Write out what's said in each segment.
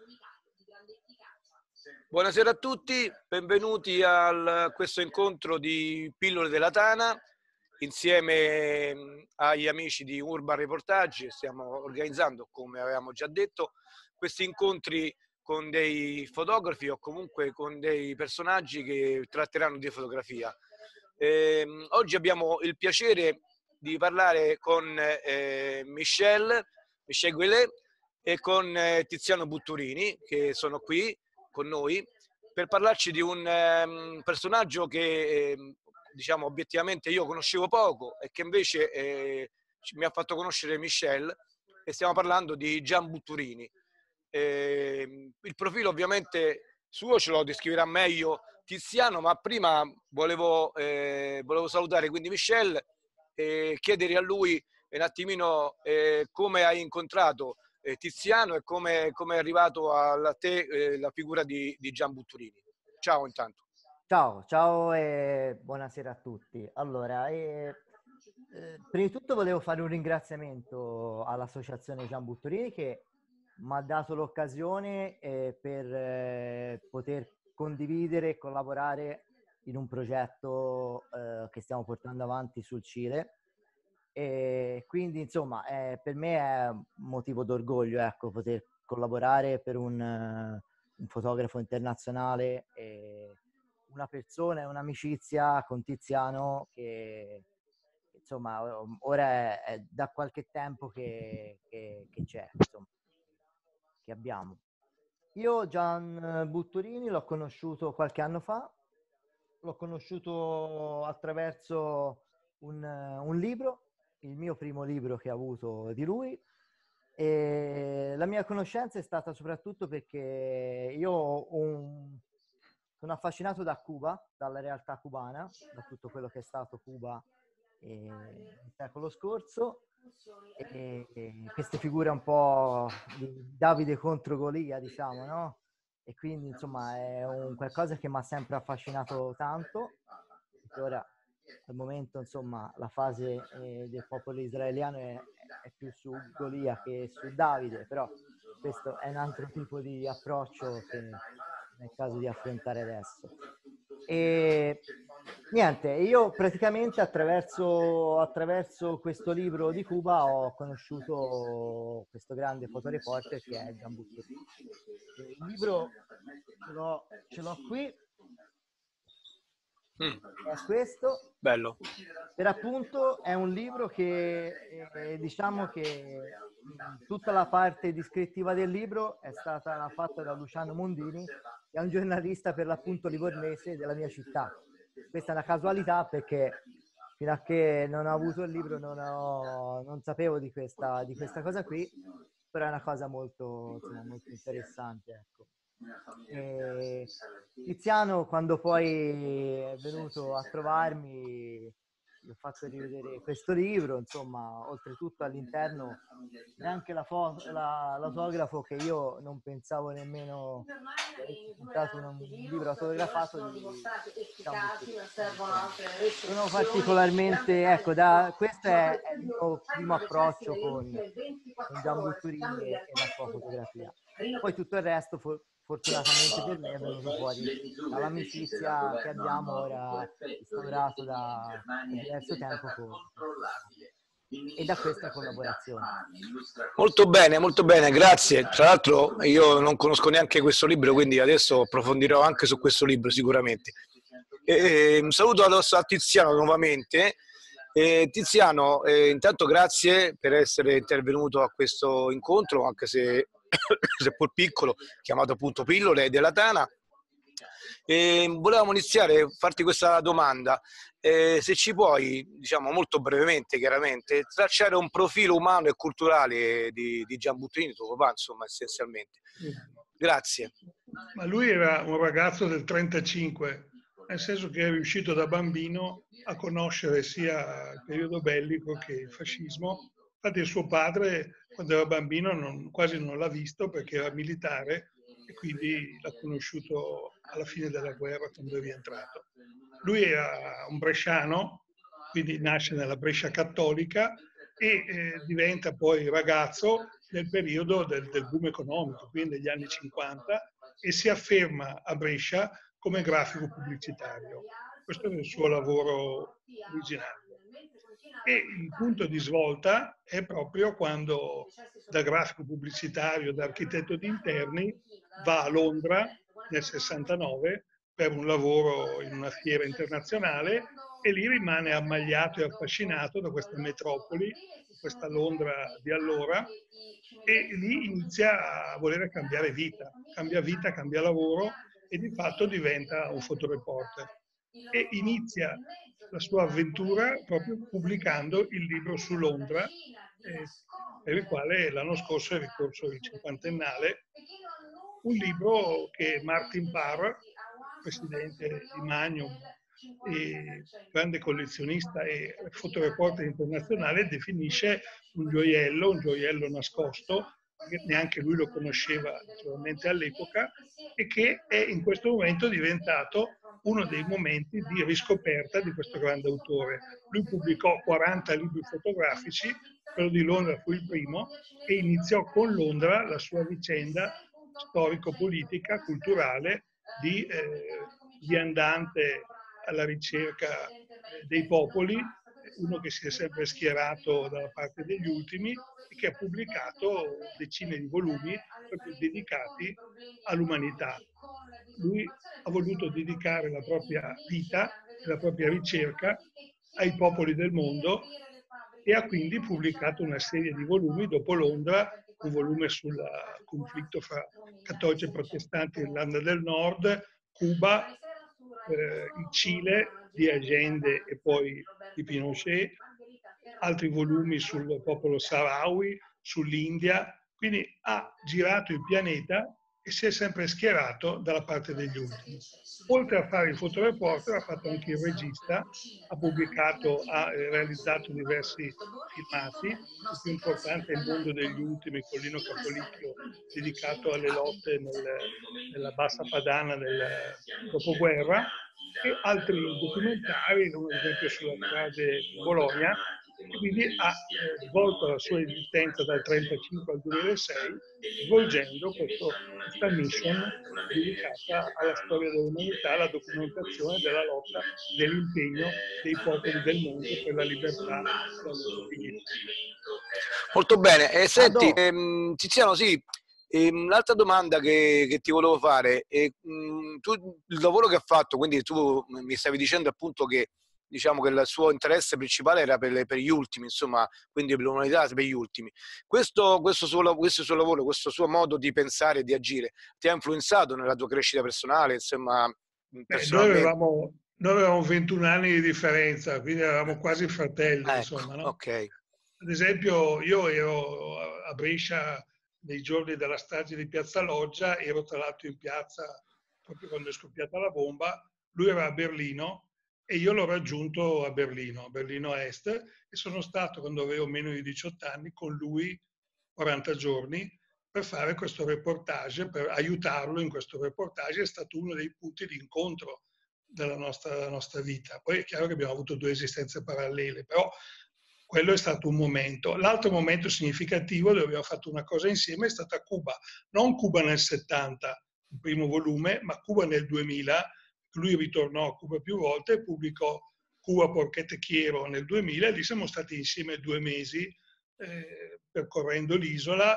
Buonasera a tutti, benvenuti a questo incontro di Pillole della Tana insieme agli amici di Urban Reportage. Stiamo organizzando, come avevamo già detto, questi incontri con dei fotografi o comunque con dei personaggi che tratteranno di fotografia. Oggi abbiamo il piacere di parlare con Michel Guillet e con Tiziano Butturini, che sono qui con noi per parlarci di un personaggio che diciamo obiettivamente io conoscevo poco e che invece mi ha fatto conoscere Michel, e stiamo parlando di Gian Butturini. Il profilo ovviamente suo ce lo descriverà meglio Tiziano, ma prima volevo salutare quindi Michel e chiedere a lui un attimino come hai incontrato Tiziano e come è arrivato a te la figura di Gian Butturini. Ciao intanto. Ciao e buonasera a tutti. Allora, prima di tutto volevo fare un ringraziamento all'Associazione Gian Butturini che mi ha dato l'occasione per poter condividere e collaborare in un progetto che stiamo portando avanti sul Cile. E quindi, insomma, per me è un motivo d'orgoglio, ecco, poter collaborare per un fotografo internazionale e una persona e un'amicizia con Tiziano che insomma ora è da qualche tempo che c'è, insomma, che abbiamo. Io Gian Butturini l'ho conosciuto qualche anno fa, l'ho conosciuto attraverso un libro, il mio primo libro che ho avuto di lui, e la mia conoscenza è stata soprattutto perché io sono affascinato da Cuba, dalla realtà cubana, da tutto quello che è stato Cuba nel secolo scorso, e queste figure un po' di Davide contro Golia, diciamo, no? E quindi insomma è un qualcosa che mi ha sempre affascinato tanto, perché ora al momento insomma la fase del popolo israeliano è più su Golia che su Davide, però questo è un altro tipo di approccio che è il caso di affrontare adesso. E niente, io praticamente attraverso questo libro di Cuba ho conosciuto questo grande fotoreporter che è Gian Butturini. Il libro ce l'ho qui, è questo. Bello. Per appunto è un libro che diciamo che tutta la parte descrittiva del libro è stata fatta da Luciano Mondini, che è un giornalista per l'appunto livornese della mia città. Questa è una casualità perché fino a che non ho avuto il libro non sapevo di questa cosa qui, però è una cosa molto, insomma, molto interessante, ecco. Tiziano, quando poi è venuto a trovarmi, gli ho fatto rivedere questo libro, insomma, oltretutto all'interno c'è anche l'autografo che io non pensavo nemmeno di aver comprato un libro autografato di Gian Butturini. Sono particolarmente, ecco, questo è il mio primo approccio con Gian Butturini e la sua fotografia. Poi tutto il resto, fortunatamente per me, è venuto fuori dall'amicizia che abbiamo ora instaurato da diverso tempo e da questa collaborazione. Molto bene, grazie. Tra l'altro io non conosco neanche questo libro, quindi adesso approfondirò anche su questo libro sicuramente. Un saluto a Tiziano nuovamente. Tiziano, intanto grazie per essere intervenuto a questo incontro, anche se seppur piccolo, chiamato appunto Pillole della Tana. Volevamo iniziare a farti questa domanda. Se ci puoi, diciamo molto brevemente, chiaramente, tracciare un profilo umano e culturale di Gian Butturini, tuo papà, insomma, essenzialmente. Grazie. Ma lui era un ragazzo del 35, nel senso che è riuscito da bambino a conoscere sia il periodo bellico che il fascismo. Infatti il suo padre, quando era bambino, quasi non l'ha visto perché era militare e quindi l'ha conosciuto alla fine della guerra quando è rientrato. Lui era un bresciano, quindi nasce nella Brescia cattolica diventa poi ragazzo nel periodo del boom economico, quindi negli anni 50, e si afferma a Brescia come grafico pubblicitario. Questo è il suo lavoro originario. E il punto di svolta è proprio quando da grafico pubblicitario, da architetto di interni, va a Londra nel 69 per un lavoro in una fiera internazionale e lì rimane ammaliato e affascinato da questa metropoli, questa Londra di allora, e lì inizia a voler cambiare vita, cambia lavoro e di fatto diventa un fotoreporter. E inizia la sua avventura proprio pubblicando il libro su Londra, per il quale l'anno scorso è ricorso il cinquantennale, un libro che Martin Parr, presidente di Magnum e grande collezionista e fotoreporter internazionale, definisce un gioiello nascosto, che neanche lui lo conosceva naturalmente all'epoca, e che è in questo momento diventato uno dei momenti di riscoperta di questo grande autore. Lui pubblicò 40 libri fotografici, quello di Londra fu il primo, e iniziò con Londra la sua vicenda storico-politica, culturale, di viandante alla ricerca dei popoli, uno che si è sempre schierato dalla parte degli ultimi e che ha pubblicato decine di volumi proprio dedicati all'umanità. Lui ha voluto dedicare la propria vita e la propria ricerca ai popoli del mondo e ha quindi pubblicato una serie di volumi dopo Londra, un volume sul conflitto fra cattolici e protestanti in Irlanda del Nord, Cuba, il Cile di Allende e poi di Pinochet, altri volumi sul popolo Sahrawi, sull'India, quindi ha girato il pianeta e si è sempre schierato dalla parte degli ultimi. Oltre a fare il fotoreporter ha fatto anche il regista, ha realizzato diversi filmati, il più importante è Il mondo degli ultimi con Lino Capolicchio, dedicato alle lotte nella bassa padana del dopoguerra, e altri documentari, ad esempio sulla strage di Bologna, e quindi ha svolto la sua esistenza dal 1935 al 2006 svolgendo questa mission dedicata alla storia dell'umanità, alla documentazione della lotta, dell'impegno dei popoli del mondo per la libertà della loro dignità. Molto bene. Senti, Tiziano, sì, un'altra domanda che ti volevo fare. Tu, il lavoro che ha fatto, quindi tu mi stavi dicendo appunto che diciamo che il suo interesse principale era per gli ultimi, insomma, quindi per l'umanità, per gli ultimi. Questo suo lavoro, questo suo modo di pensare e di agire ti ha influenzato nella tua crescita personale, insomma, personalmente? Noi avevamo 21 anni di differenza, quindi eravamo quasi fratelli, Ecco, insomma, no? ok. Ad esempio, io ero a Brescia nei giorni della strage di Piazza Loggia, ero tra l'altro in piazza proprio quando è scoppiata la bomba, lui era a Berlino e io l'ho raggiunto a Berlino Est, e sono stato, quando avevo meno di 18 anni, con lui 40 giorni per fare questo reportage, per aiutarlo in questo reportage. È stato uno dei punti di incontro della nostra vita. Poi è chiaro che abbiamo avuto due esistenze parallele, però quello è stato un momento. L'altro momento significativo dove abbiamo fatto una cosa insieme è stata Cuba. Non Cuba nel 70, il primo volume, ma Cuba nel 2000. Lui ritornò a Cuba più volte e pubblicò Cuba porque te quiero nel 2000 e lì siamo stati insieme 2 mesi percorrendo l'isola.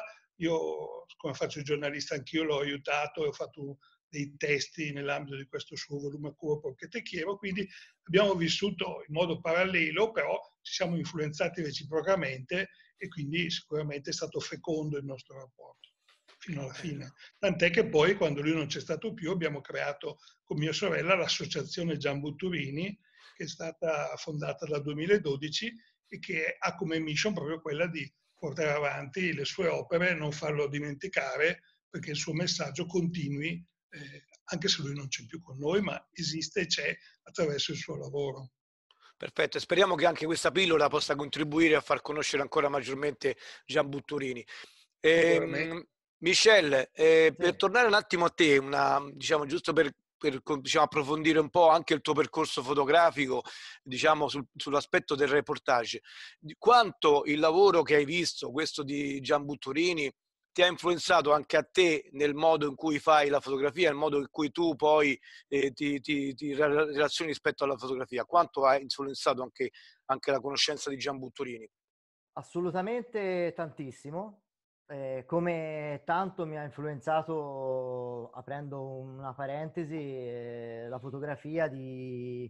Io, come faccio il giornalista, anch'io l'ho aiutato e ho fatto dei testi nell'ambito di questo suo volume Cuba porque te quiero, quindi abbiamo vissuto in modo parallelo, però ci siamo influenzati reciprocamente e quindi sicuramente è stato fecondo il nostro rapporto fino alla fine. Tant'è che poi, quando lui non c'è stato più, abbiamo creato con mia sorella l'associazione Gian Butturini, che è stata fondata dal 2012 e che ha come mission proprio quella di portare avanti le sue opere e non farlo dimenticare, perché il suo messaggio continui, anche se lui non c'è più con noi, ma esiste e c'è attraverso il suo lavoro. Perfetto, speriamo che anche questa pillola possa contribuire a far conoscere ancora maggiormente Gian Butturini. Michel, per tornare un attimo a te, diciamo, giusto per per diciamo, approfondire un po' anche il tuo percorso fotografico, diciamo, sull'aspetto del reportage. Quanto il lavoro che hai visto, questo di Gian Butturini, ti ha influenzato anche a te nel modo in cui fai la fotografia, nel modo in cui tu poi ti relazioni rispetto alla fotografia? Quanto ha influenzato anche la conoscenza di Gian Butturini? Assolutamente tantissimo. Come tanto mi ha influenzato, aprendo una parentesi, la fotografia di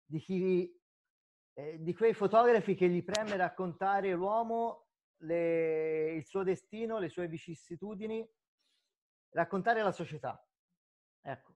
di quei fotografi che gli preme raccontare l'uomo, il suo destino, le sue vicissitudini, raccontare la società. Ecco.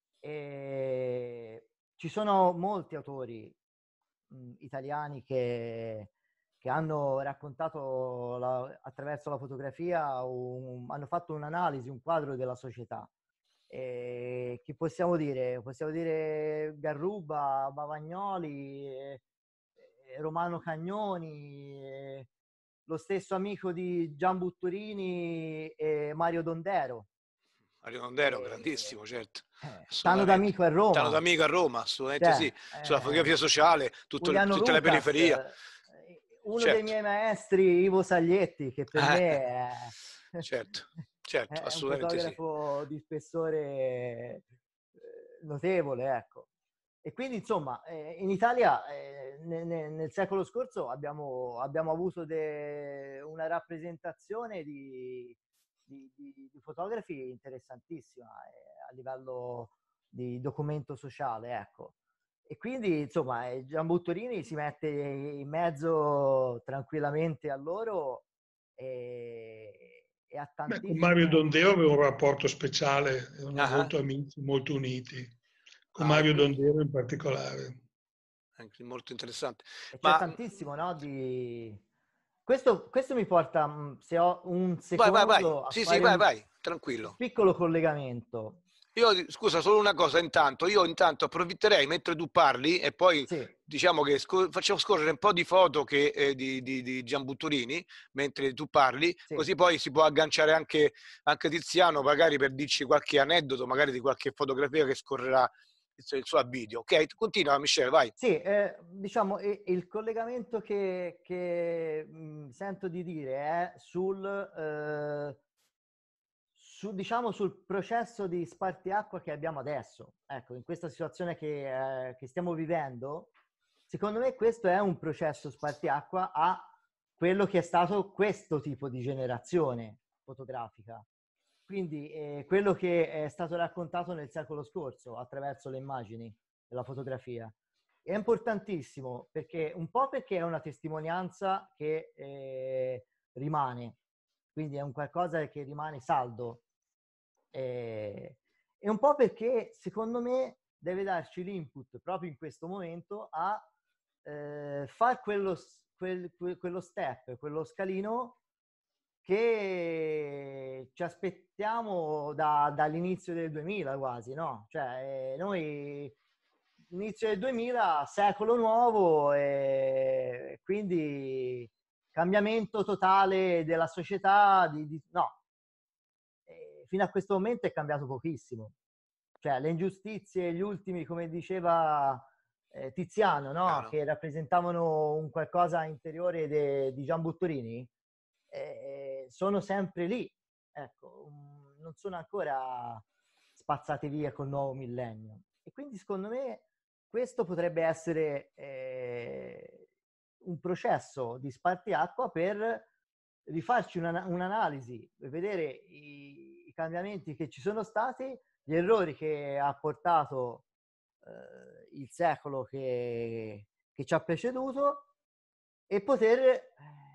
Ci sono molti autori italiani che hanno raccontato attraverso la fotografia, hanno fatto un'analisi, un quadro della società. Chi possiamo dire? Possiamo dire Garruba, Bavagnoli, Romano Cagnoni, lo stesso amico di Gian Butturini, Mario Dondero. Mario Dondero, grandissimo, certo. Stanno d'amico a Roma. Stanno d'amico a Roma, assolutamente sì. Sulla fotografia sociale, tutte le periferie. Uno dei miei maestri, Ivo Saglietti, che per me è, certo, è un fotografo di spessore notevole, ecco. E quindi, insomma, in Italia nel secolo scorso abbiamo avuto una rappresentazione di fotografi interessantissima a livello di documento sociale, ecco. E quindi, insomma, Gian Butturini si mette in mezzo tranquillamente a loro e a tantissimi... Con Mario Dondeo avevo un rapporto speciale, erano molto amici, molto uniti, con Mario Dondeo in particolare. Anche molto interessante. E c'è tantissimo, no? Questo mi porta, se ho un secondo, vai. a Sì, fare vai, tranquillo. un piccolo collegamento. Scusa, solo una cosa intanto. Io intanto approfitterei mentre tu parli e poi diciamo che facciamo scorrere un po' di foto di Gian Butturini mentre tu parli, così poi si può agganciare anche Tiziano, magari per dirci qualche aneddoto, magari di qualche fotografia che scorrerà il suo video. Ok, continua Michele, vai. Sì, diciamo il collegamento che sento di dire è diciamo, sul processo di spartiacque che abbiamo adesso. Ecco, in questa situazione che stiamo vivendo, secondo me questo è un processo spartiacque a quello che è stato questo tipo di generazione fotografica. Quindi quello che è stato raccontato nel secolo scorso attraverso le immagini e la fotografia. È importantissimo perché è una testimonianza che rimane, quindi è un qualcosa che rimane saldo. E un po' perché secondo me deve darci l'input proprio in questo momento a fare quello step, quello scalino che ci aspettiamo dall'inizio del 2000 quasi, no? Cioè noi inizio del 2000, secolo nuovo, e quindi cambiamento totale della società, no. Fino a questo momento è cambiato pochissimo. Cioè le ingiustizie, gli ultimi, come diceva Tiziano, no? Che rappresentavano un qualcosa interiore di Gian Butturini, sono sempre lì. Ecco, non sono ancora spazzate via col nuovo millennio. E quindi secondo me questo potrebbe essere un processo di spartiacque per rifarci un'analisi, per vedere i cambiamenti che ci sono stati, gli errori che ha portato il secolo che ci ha preceduto, e poter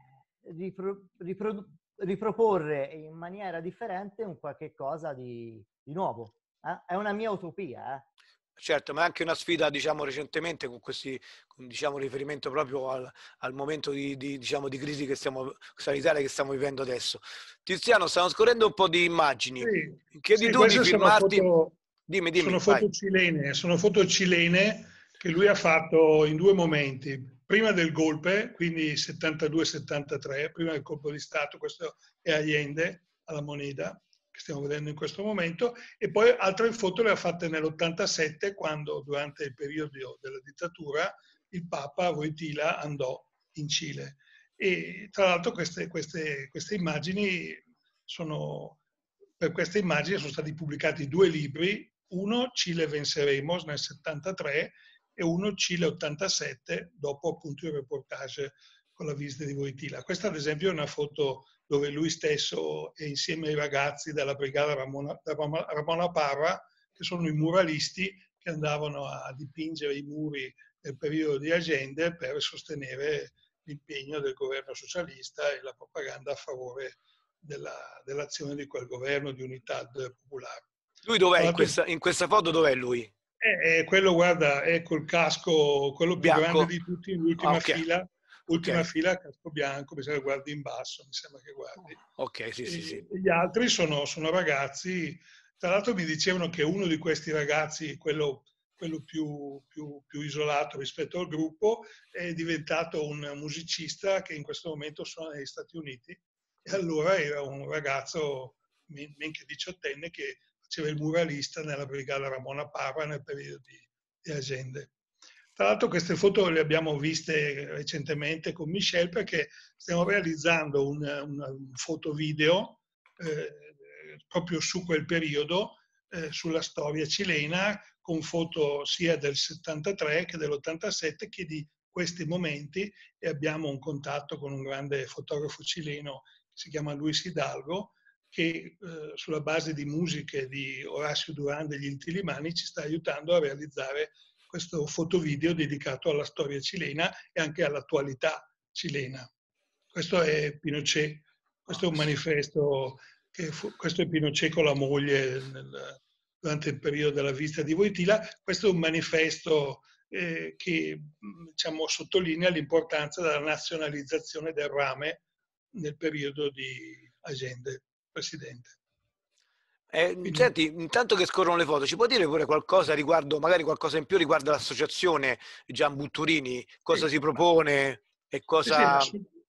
riproporre in maniera differente un qualche cosa di nuovo. È una mia utopia, Certo, ma è anche una sfida, diciamo, recentemente con diciamo, riferimento proprio al momento diciamo, di crisi sanitaria che stiamo vivendo adesso. Tiziano, stiamo scorrendo un po' di immagini. Chiedi tu di firmarti. Dimmi, Sono foto cilene che lui ha fatto in due momenti. Prima del golpe, quindi 72-73, prima del colpo di Stato, questo è Allende, alla Moneda, che stiamo vedendo in questo momento, e poi altre foto le ha fatte nell'87, quando durante il periodo della dittatura il Papa Wojtyla andò in Cile. E tra l'altro queste immagini per queste immagini sono stati pubblicati 2 libri, uno Cile Venceremos nel 73 e uno Cile 87, dopo appunto il reportage con la visita di Wojtyla. Questa ad esempio è una foto dove lui stesso è insieme ai ragazzi della brigata Ramona Parra, che sono i muralisti che andavano a dipingere i muri nel periodo di Allende per sostenere l'impegno del governo socialista e la propaganda a favore dell'azione di quel governo di unità popolare. Lui dov'è in questa foto? Dov'è lui? Quello, guarda, è col casco, quello più Bianco? grande di tutti, l'ultima fila, Okay. casco bianco, mi sembra guardi in basso, mi sembra che guardi. Ok, sì, sì, sì. Gli altri sono ragazzi, tra l'altro mi dicevano che uno di questi ragazzi, quello più isolato rispetto al gruppo, è diventato un musicista che in questo momento suona negli Stati Uniti, e allora era un ragazzo, men che diciottenne, che faceva il muralista nella brigata Ramona Parra nel periodo di Allende. Tra l'altro queste foto le abbiamo viste recentemente con Michel, perché stiamo realizzando un foto-video proprio su quel periodo, sulla storia cilena, con foto sia del 73 che dell'87 che di questi momenti, e abbiamo un contatto con un grande fotografo cileno che si chiama Luis Hidalgo, che sulla base di musiche di Horacio Durán degli Inti Illimani ci sta aiutando a realizzare questo fotovideo dedicato alla storia cilena e anche all'attualità cilena. Questo è Pinochet, questo è un manifesto, questo è Pinochet con la moglie durante il periodo della visita di Wojtyla. Questo è un manifesto che, diciamo, sottolinea l'importanza della nazionalizzazione del rame nel periodo di Allende, presidente. Senti, intanto che scorrono le foto, ci puoi dire pure qualcosa riguardo, magari qualcosa in più riguardo l'associazione Gian Butturini? Cosa si propone e cosa...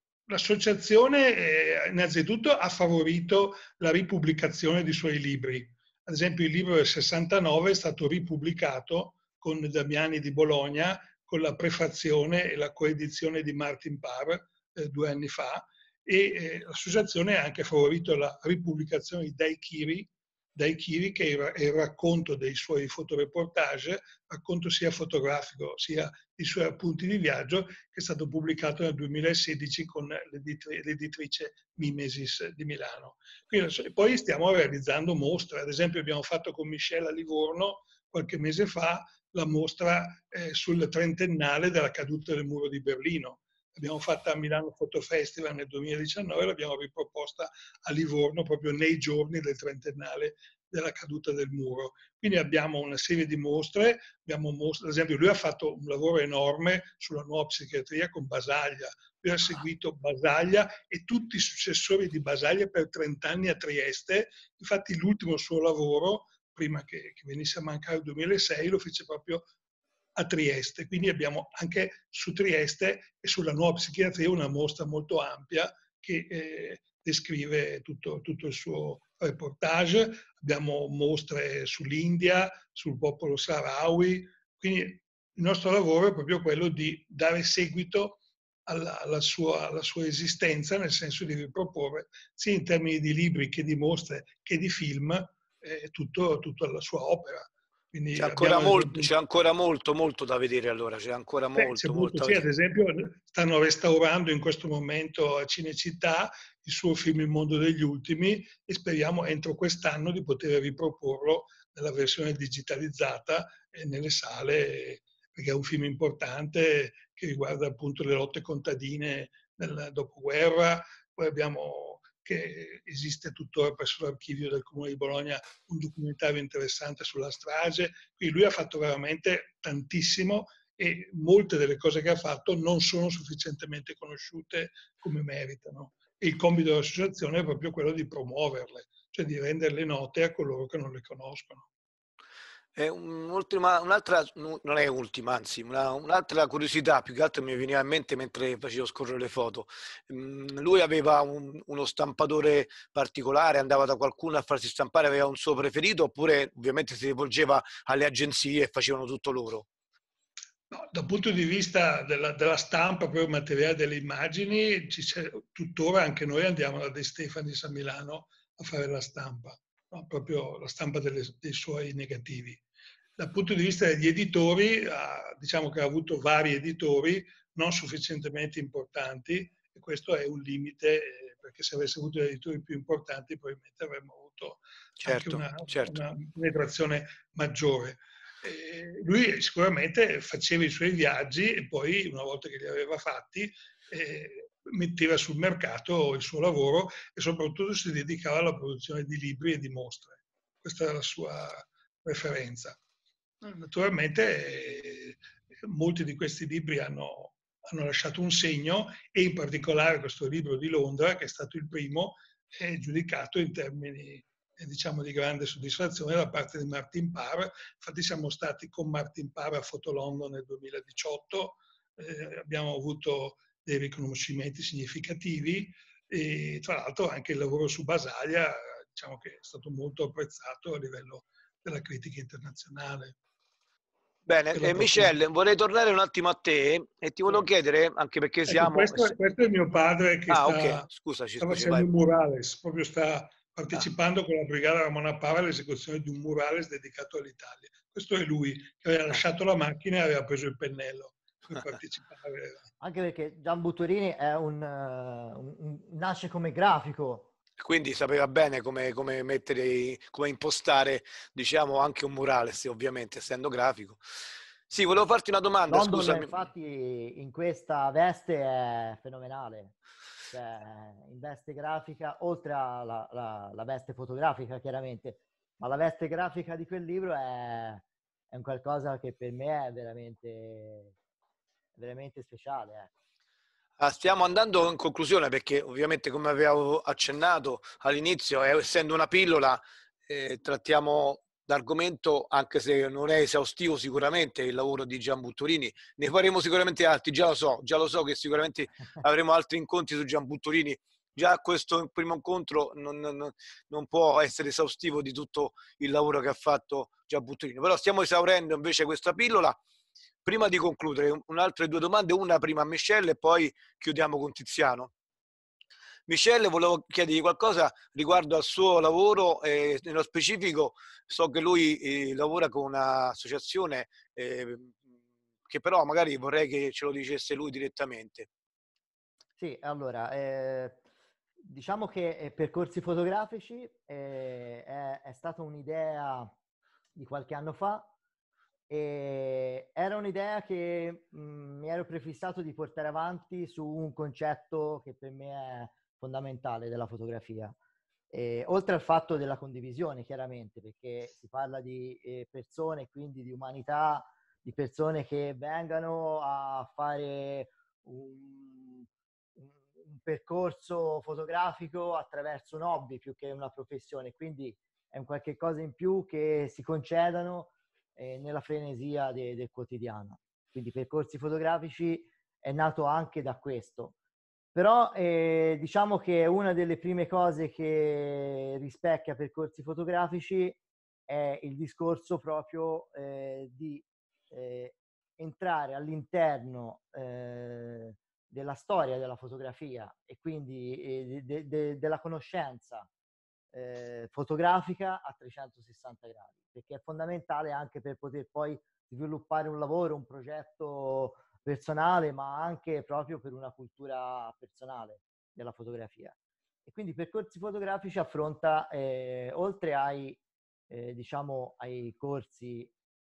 L'associazione innanzitutto ha favorito la ripubblicazione di suoi libri. Ad esempio il libro del 69 è stato ripubblicato con Damiani di Bologna, con la prefazione e la coedizione di Martin Parr 2 anni fa, e l'associazione ha anche favorito la ripubblicazione di Daikiri, che è il racconto dei suoi fotoreportage, racconto sia fotografico sia i suoi appunti di viaggio, che è stato pubblicato nel 2016 con l'editrice Mimesis di Milano. Quindi, poi stiamo realizzando mostre, ad esempio abbiamo fatto con Michel a Livorno qualche mese fa la mostra sul trentennale della caduta del muro di Berlino. L'abbiamo fatta a Milano Photo Festival nel 2019 e l'abbiamo riproposta a Livorno proprio nei giorni del trentennale della caduta del muro. Quindi abbiamo una serie di mostre, ad esempio lui ha fatto un lavoro enorme sulla nuova psichiatria con Basaglia, lui ha seguito Basaglia e tutti i successori di Basaglia per 30 anni a Trieste, infatti l'ultimo suo lavoro, prima che venisse a mancare il 2006, lo fece proprio a Trieste, quindi abbiamo anche su Trieste e sulla nuova psichiatria una mostra molto ampia che descrive tutto il suo reportage. Abbiamo mostre sull'India, sul popolo Sahrawi, quindi il nostro lavoro è proprio quello di dare seguito alla sua esistenza, nel senso di riproporre sia in termini di libri che di mostre che di film tutta la sua opera. C'è ancora molto, molto da vedere allora, c'è ancora molto, molto da sì, ad vedere. esempio stanno restaurando in questo momento a Cinecittà il suo film Il mondo degli ultimi e speriamo entro quest'anno di poter riproporlo nella versione digitalizzata e nelle sale, perché è un film importante che riguarda appunto le lotte contadine nel dopoguerra. Poi abbiamo che esiste tuttora presso l'archivio del Comune di Bologna un documentario interessante sulla strage. Quindi lui ha fatto veramente tantissimo e molte delle cose che ha fatto non sono sufficientemente conosciute come meritano. E il compito dell'associazione è proprio quello di promuoverle, cioè di renderle note a coloro che non le conoscono. Un'altra, non è ultima, anzi, un'altra curiosità, più che altro mi veniva in mente mentre facevo scorrere le foto. Lui aveva uno stampatore particolare, andava da qualcuno a farsi stampare, aveva un suo preferito, oppure ovviamente si rivolgeva alle agenzie e facevano tutto loro? No, dal punto di vista della stampa, proprio materiale delle immagini, tuttora anche noi andiamo da De Stefanis a Milano a fare la stampa, no? Proprio la stampa dei suoi negativi. Dal punto di vista degli editori, diciamo che ha avuto vari editori non sufficientemente importanti, e questo è un limite, perché se avesse avuto gli editori più importanti probabilmente avremmo avuto anche Certo, certo. una penetrazione maggiore. Lui sicuramente faceva i suoi viaggi e poi, una volta che li aveva fatti, metteva sul mercato il suo lavoro e soprattutto si dedicava alla produzione di libri e di mostre. Questa era la sua preferenza. Naturalmente molti di questi libri hanno lasciato un segno, e in particolare questo libro di Londra, che è stato il primo, è giudicato in termini diciamo di grande soddisfazione da parte di Martin Parr. Infatti siamo stati con Martin Parr a Fotolondon nel 2018, abbiamo avuto dei riconoscimenti significativi, e tra l'altro anche il lavoro su Basaglia, diciamo che è stato molto apprezzato a livello della critica internazionale. Bene, e Michel, vorrei tornare un attimo a te e ti volevo chiedere, anche perché Ecco, siamo... questo è mio padre che ok, sta scusi, facendo vai. un murales, proprio sta partecipando con la Brigata Ramona Parra all'esecuzione di un murales dedicato all'Italia. Questo è lui, che aveva lasciato la macchina e aveva preso il pennello per partecipare. Anche perché Gian Butturini è nasce come grafico. Quindi sapeva bene come mettere, come impostare, diciamo, anche un murales, ovviamente, essendo grafico. Sì, volevo farti una domanda, London, scusami. infatti, in questa veste è fenomenale. Cioè, in veste grafica, oltre alla veste fotografica, chiaramente, ma la veste grafica di quel libro è un qualcosa che per me è veramente speciale. Ecco. Stiamo andando in conclusione perché ovviamente, come avevo accennato all'inizio, essendo una pillola, trattiamo l'argomento, anche se non è esaustivo sicuramente il lavoro di Gian Butturini. Ne faremo sicuramente altri, già lo so che sicuramente avremo altri incontri su Gian Butturini. Già questo primo incontro non può essere esaustivo di tutto il lavoro che ha fatto Gian Butturini, però stiamo esaurendo invece questa pillola. Prima di concludere, un'altre due domande, una prima a Michelle e poi chiudiamo con Tiziano. Michelle, volevo chiedergli qualcosa riguardo al suo lavoro, nello specifico so che lui lavora con un'associazione che però magari vorrei che ce lo dicesse lui direttamente. Sì, allora, diciamo che Percorsi Fotografici è stata un'idea di qualche anno fa, e era un'idea che mi ero prefissato di portare avanti su un concetto che per me è fondamentale della fotografia. Oltre al fatto della condivisione, chiaramente, perché si parla di persone, quindi di umanità, di persone che vengano a fare un percorso fotografico attraverso un hobby più che una professione, quindi è un qualche cosa in più che si concedano nella frenesia del quotidiano. Quindi Percorsi Fotografici è nato anche da questo. Però diciamo che una delle prime cose che rispecchia Percorsi Fotografici è il discorso proprio di entrare all'interno della storia della fotografia e quindi della conoscenza fotografica a 360 gradi, perché è fondamentale anche per poter poi sviluppare un lavoro, un progetto personale, ma anche proprio per una cultura personale della fotografia. E quindi Percorsi Fotografici affronta, oltre diciamo, ai corsi,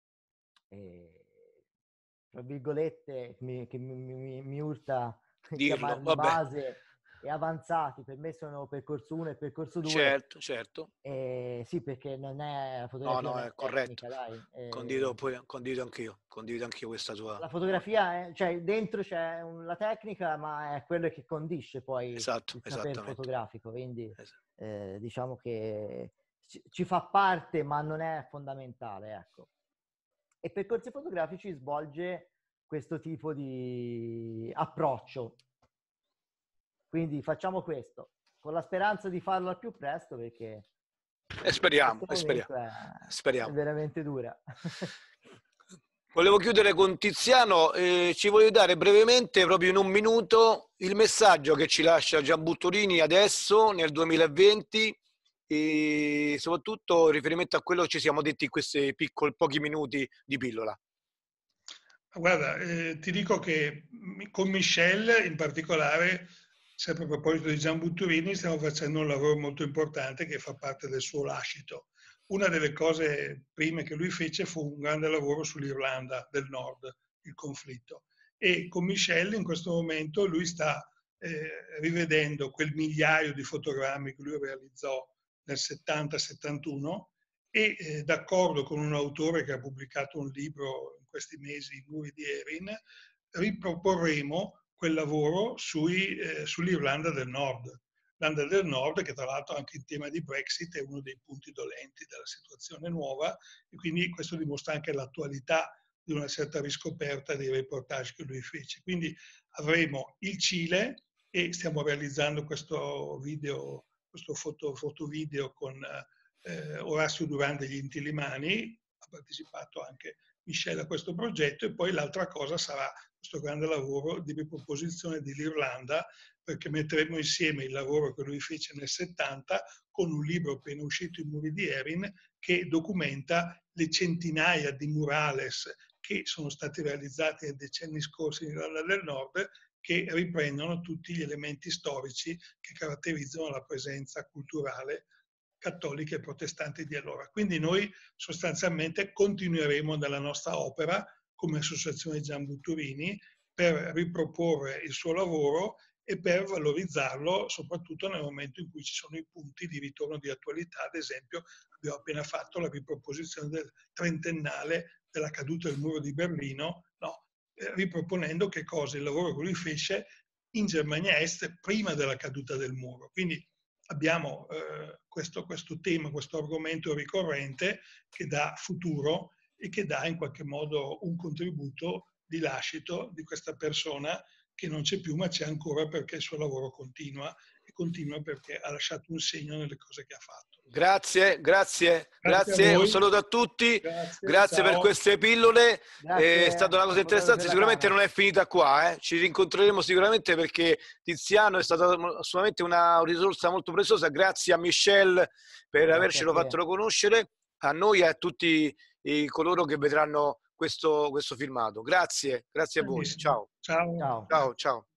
tra virgolette, che mi urta Dirlo, chiamarli vabbè. base e avanzati, per me sono percorso 1 e percorso 2. Certo, certo. Sì, perché la No, fotografia no, non è è corretto. tecnica, dai. Condivido anch'io questa tua... La fotografia, cioè dentro c'è la tecnica, ma è quello che condisce poi Esatto, il saper esattamente. fotografico, quindi diciamo che ci fa parte, ma non è fondamentale, ecco. E percorsi fotografici svolge questo tipo di approccio. Quindi facciamo questo, con la speranza di farlo al più presto, perché speriamo, questo momento è speriamo. veramente dura. Volevo chiudere con Tiziano, ci voglio dare brevemente, proprio in un minuto, il messaggio che ci lascia Gianbutturini adesso, nel 2020, e soprattutto riferimento a quello che ci siamo detti in questi pochi minuti di pillola. Guarda, ti dico che con Michel in particolare, sempre a proposito di Gianbutturini, stiamo facendo un lavoro molto importante che fa parte del suo lascito. Una delle cose prime che lui fece fu un grande lavoro sull'Irlanda del Nord, il conflitto. E con Michel in questo momento lui sta rivedendo quel migliaio di fotogrammi che lui realizzò nel 70-71 e d'accordo con un autore che ha pubblicato un libro in questi mesi, I muri di Erin, riproporremo quel lavoro sull'Irlanda del Nord. L'Irlanda del Nord, che tra l'altro anche in tema di Brexit è uno dei punti dolenti della situazione nuova, e quindi questo dimostra anche l'attualità di una certa riscoperta dei reportage che lui fece. Quindi avremo il Cile e stiamo realizzando questo video, questo fotovideo con Orazio Durán degli Inti-Illimani, ha partecipato anche Michel a questo progetto, e poi l'altra cosa sarà questo grande lavoro di riproposizione dell'Irlanda, perché metteremo insieme il lavoro che lui fece nel 70 con un libro appena uscito, I muri di Erin, che documenta le centinaia di murales che sono stati realizzati nei decenni scorsi in Irlanda del Nord, che riprendono tutti gli elementi storici che caratterizzano la presenza culturale cattolica e protestante di allora. Quindi noi sostanzialmente continueremo nella nostra opera come Associazione Gianbutturini per riproporre il suo lavoro e per valorizzarlo soprattutto nel momento in cui ci sono i punti di ritorno di attualità. Ad esempio abbiamo appena fatto la riproposizione del trentennale della caduta del muro di Berlino, riproponendo che cosa? Il lavoro che lui fece in Germania Est prima della caduta del muro. Quindi abbiamo questo tema, questo argomento ricorrente che dà futuro e che dà in qualche modo un contributo di lascito di questa persona che non c'è più, ma c'è ancora perché il suo lavoro continua, e continua perché ha lasciato un segno nelle cose che ha fatto. Grazie, un saluto a tutti, grazie per queste pillole, è stata una cosa interessante, sicuramente non è finita qua, ci rincontreremo sicuramente, perché Tiziano è stata assolutamente una risorsa molto preziosa. Grazie a Michel per avercelo fatto conoscere, a noi e a tutti coloro che vedranno questo filmato. Grazie a voi, ciao. Ciao.